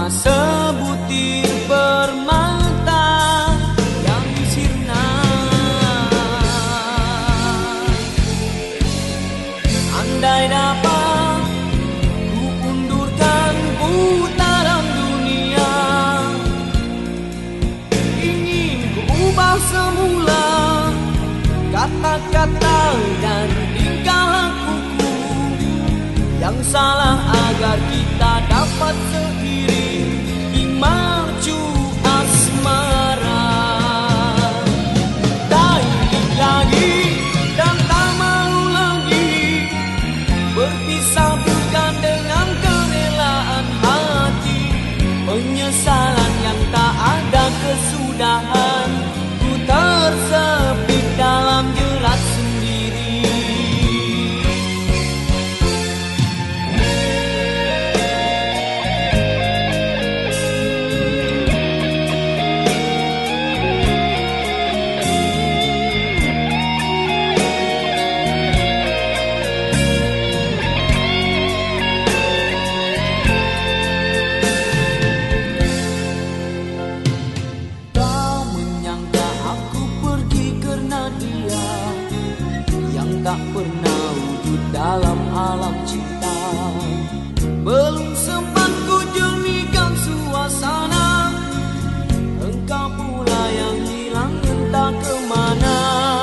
Umpama sebutir permata yang sirna, andai dapat ku undurkan putaran dunia, ingin ku ubah semula kata-kata dan tingkah lakuku yang salah, agar kita dapat seiring di mercu asmara. Tak ingin lagi dan tak mau lagi berpisah, bukan dengan kerelaan hati, penyesalan yang tak ada kesudahan. Ku tersepit dalam jerat sendiri. Tak pernah wujud dalam alam cinta, belum sempat ku jernihkan suasana, engkau pula yang hilang entah kemana.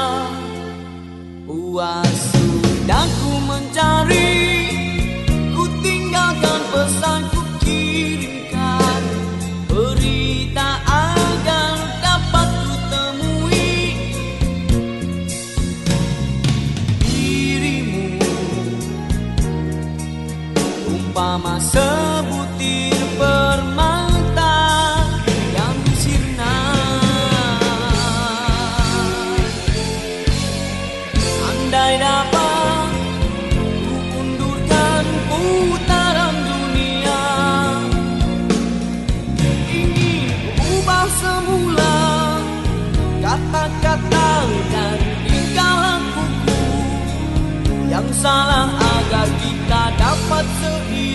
Puas sudah ku mencari, ku tinggalkan pesan ku kirimkan, berita agar dapat ku temui umpama sebutir permata yang sirna, andai dapat ku undurkan putaran dunia, ingin ku ubah semula kata-kata dan tingkah lakuku yang salah, agar kita dapat seiring